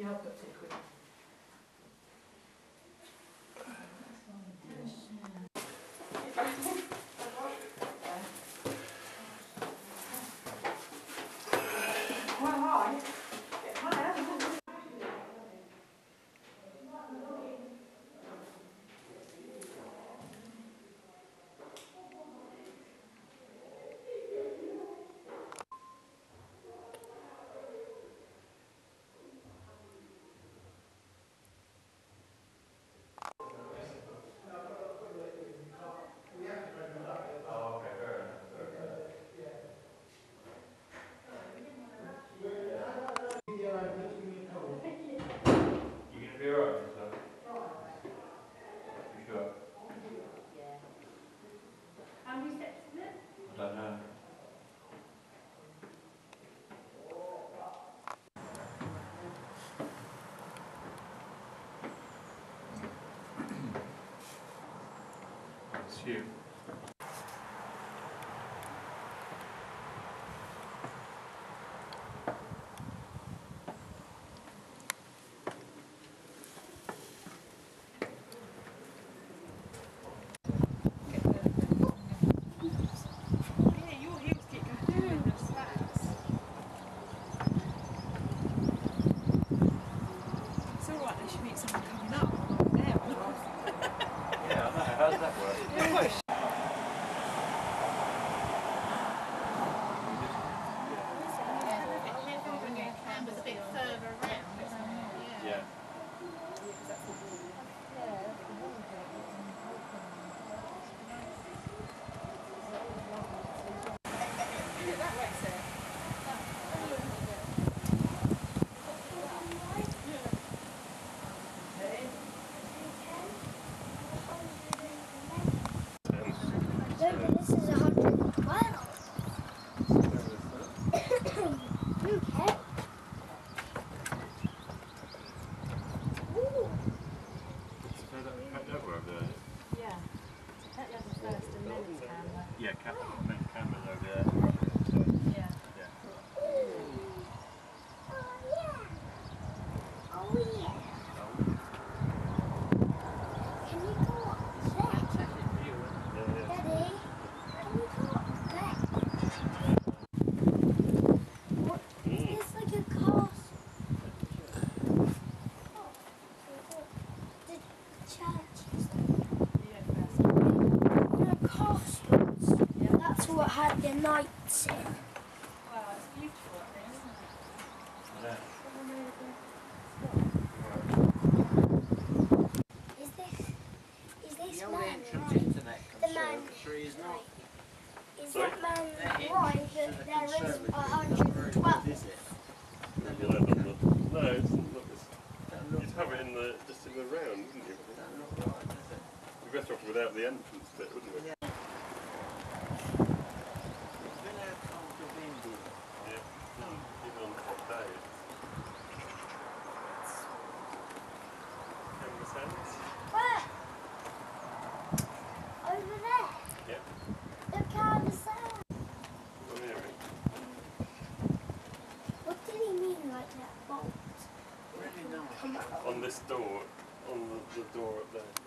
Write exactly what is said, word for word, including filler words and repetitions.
help but take with quite high. Get higher. You. This is one hundred and twelve. Okay. Ooh. Yeah. Pett level first and then it's Camber. Yeah, Camber, Camber's over there. Yeah. Yeah. Oh yeah. Oh yeah. Can you go up there? Daddy, can you go up there? What? It's like a castle. Oh, the church is Yeah, first. you know, castles. Yeah. That's what had the knights in. Wow, it's beautiful up there, isn't it? Yeah. Is this, is this The old man entrance right? into that The man conservatory is not. Is Sorry? that man That right entrance to that the there is conservatory one is hundred not very and twelve? good, is it? No, it's, not, it's, you'd have it in the, just in the round, wouldn't you? Don't look right, does it? You'd be better off without the entrance bit, wouldn't you? Yeah. It's been out cold the wind is. Yeah. Even on hot days. Camber Sands? Where? Over there. Yeah. The Camber Sands. Come here. What did he mean like that bolt? Really nice. Come on. On this door, on the, the door up there.